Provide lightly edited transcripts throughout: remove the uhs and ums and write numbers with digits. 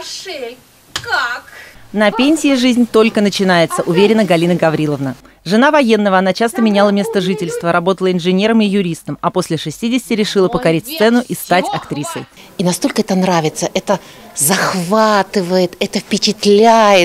Рошель, как? На пенсии жизнь только начинается, уверена Галина Гавриловна. Жена военного, она часто меняла место жительства, работала инженером и юристом, а после 60 решила покорить сцену и стать актрисой. И настолько это нравится, это захватывает, это впечатляет,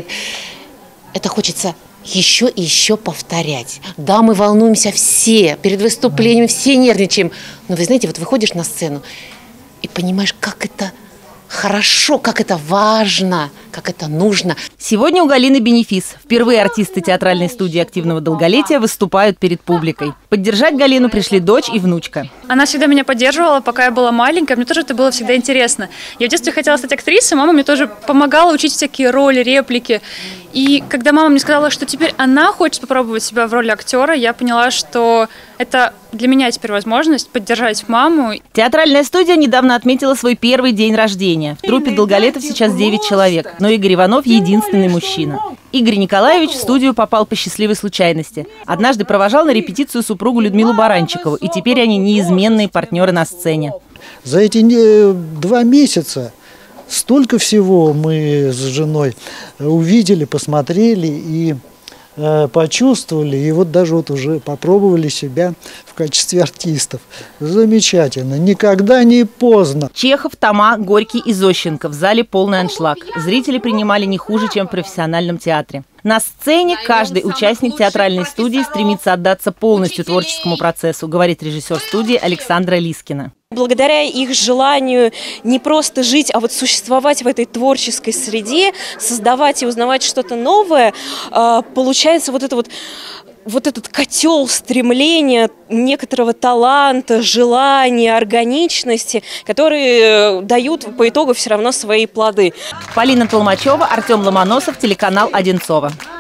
это хочется еще и еще повторять. Да, мы волнуемся все, перед выступлением все нервничаем, но вы знаете, вот выходишь на сцену и понимаешь, как это хорошо, как это важно, как это нужно. Сегодня у Галины бенефис. Впервые артисты театральной студии активного долголетия выступают перед публикой. Поддержать Галину пришли дочь и внучка. Она всегда меня поддерживала, пока я была маленькая. Мне тоже это было всегда интересно. Я в детстве хотела стать актрисой, мама мне тоже помогала учить всякие роли, реплики. И когда мама мне сказала, что теперь она хочет попробовать себя в роли актера, я поняла, что это для меня теперь возможность поддержать маму. Театральная студия недавно отметила свой первый день рождения. В труппе долголетов сейчас 9 человек, но Игорь Иванов – единственный мужчина. Игорь Николаевич в студию попал по счастливой случайности. Однажды провожал на репетицию супругу Людмилу Баранчикову, и теперь они неизменные партнеры на сцене. За эти 2 месяца столько всего мы с женой увидели, посмотрели и почувствовали, и вот даже вот уже попробовали себя в качестве артистов. Замечательно, никогда не поздно. Чехов, Тома, Горький и Зощенко. В зале полный аншлаг. Зрители принимали не хуже, чем в профессиональном театре. На сцене каждый участник театральной студии стремится отдаться полностью творческому процессу, говорит режиссер студии Александра Лискина. Благодаря их желанию не просто жить, а вот существовать в этой творческой среде, создавать и узнавать что-то новое, получается вот этот котел стремления, некоторого таланта, желания, органичности, которые дают по итогу все равно свои плоды. Полина Толмачева, Артем Ломоносов, телеканал Одинцово.